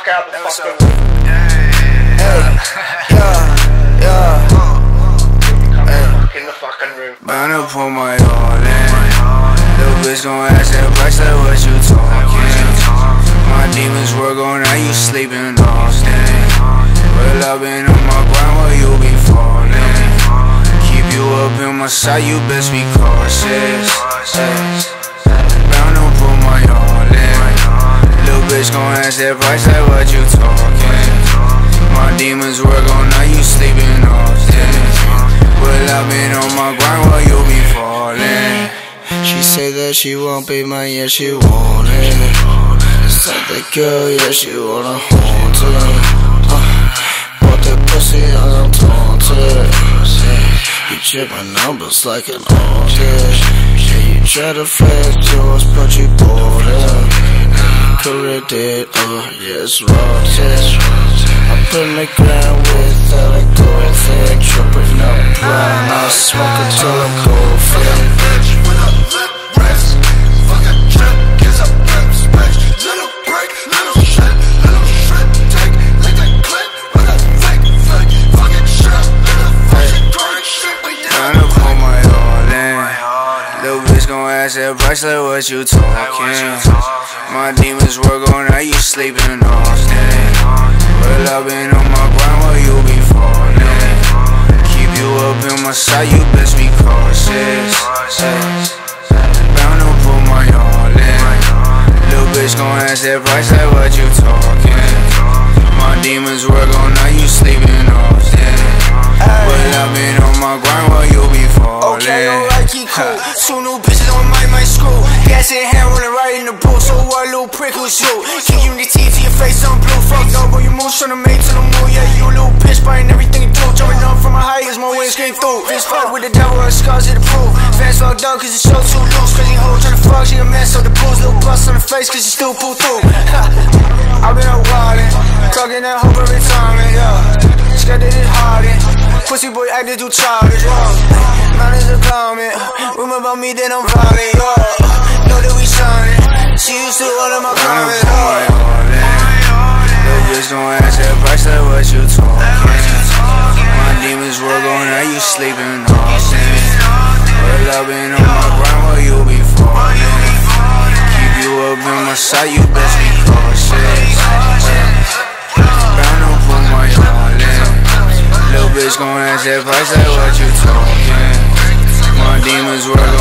fuck out the fucking in the fucking room. Bound to put my all in. Little bitch gon' ask that price like what you talking. My demons work on, now you sleeping often. Well, I've been on my grind while you be falling. Keep you up in my side, you best be cautious. Bound to put my all in. Little bitch gon' ask that price like what you talking. My demons work on, now you sleeping often. Well, I've been on my grind while you be falling. She say that she won't be mine, yeah, she want it. It's like that girl, yeah, she wanna haunt it. Bought that pussy, I'm taunted. You check my numbers like an audit. Yeah, you try to flex yours, but you bought it. Correct it, yeah, it's rotten. Up in the ground without a girlfriend, tripping up blind. I smoke until I'm golfing. Ask that price like what you talking. My demons work on, now you sleeping often. Well, I've been on my grind while you be falling. Keep you up in my side, you best be cautious. Bound to put my all in. Little bitch gon' ask that price like what you talking. My demons work on, now you sleeping often. Well, I've been on my grind while you be falling. Okay, alright, keep cool. 2 new bitches on my screw. Gas in hand, rolling right in the booth. So what, little prick, who's you? Kick you in the teeth to your face on blue. Fuck up on your moves, tryna make to the moon. Yeah, you a little bitch, buying everything you do. Jumping up from a height, cause my wings came through. Fist fuck with the devil, her scars to the proof. Fans fucked up, cause the show too loose. Crazy hoe tryna fuck, she a mess up the booze. Little bust on the face, cause you still pull through. I've been up wildin', talking that hope every time, yeah. Scared that it's hardin'. Pussy boy acting too childish, mine is a comment. Rumor about me, then I'm violent, know that we shining. She used to all of my comments, Little bitch gon' ask that price like what you talking. My demons work on, now you sleeping often. Well, I've been on my grind while you be falling. Keep you up in my side, you best be cautious. Bound to put my all in. Little bitch gon' ask that price like what you talking. My demons work